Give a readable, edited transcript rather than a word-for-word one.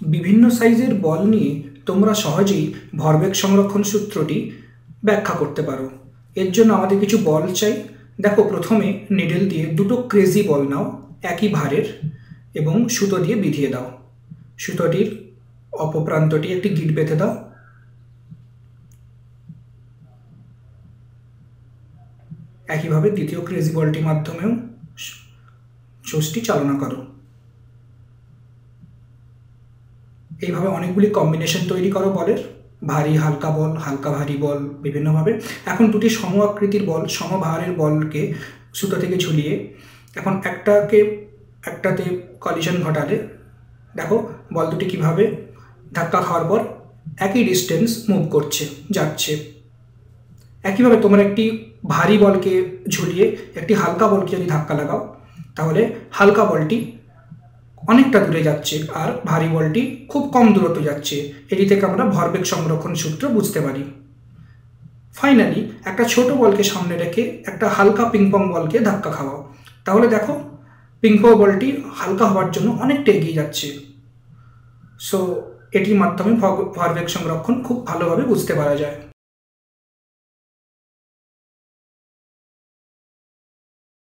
বিভিন্ন সাইজের বল নিয়ে তোমরা সহজেই ভরবেগ সংরক্ষণ সূত্রটি ব্যাখ্যা করতে পারো। এর জন্য আমাদের কিছু বল চাই। দেখো, প্রথমে নিডল দিয়ে দুটো ক্রেজি বল নাও একই ভারের এবং সুতো দিয়ে বিঁধিয়ে দাও। সুতোটির অপপ্রান্তটি একটি গিঁট বেঁধে দাও। একইভাবে দ্বিতীয় ক্রেজি বলটির মাধ্যমেও সুচটি চালনা করো। এইভাবে অনেকগুলি কম্বিনেশন তৈরি করো বলের, ভারী হালকা বল, হালকা ভারী বল, বিভিন্নভাবে। এখন দুটি সম আকৃতির বল, সমভারের বলকে সুতো থেকে ঝুলিয়ে এখন একটাতে কলিশন ঘটালে দেখো বল দুটি কীভাবে ধাক্কা খাওয়ার পর একই ডিস্টেন্স মুভ করছে, যাচ্ছে। একইভাবে তোমরা একটি ভারী বলকে ঝুলিয়ে একটি হালকা বলকে যদি ধাক্কা লাগাও, তাহলে হালকা বলটি অনেকটা দূরে যাচ্ছে আর ভারী বলটি খুব কম দূরত্ব যাচ্ছে। এটি থেকে আমরা ভরবেগ সংরক্ষণ সূত্র বুঝতে পারি। ফাইনালি একটা ছোট বলকে সামনে রেখে একটা হালকা পিংপং বলকে ধাক্কা খাওয়াও, তাহলে দেখো পিংপং বলটি হালকা হওয়ার জন্য অনেকটা এগিয়ে যাচ্ছে। সো এটির মাধ্যমে ভরবেগ সংরক্ষণ খুব ভালোভাবে বুঝতে পারা যায়।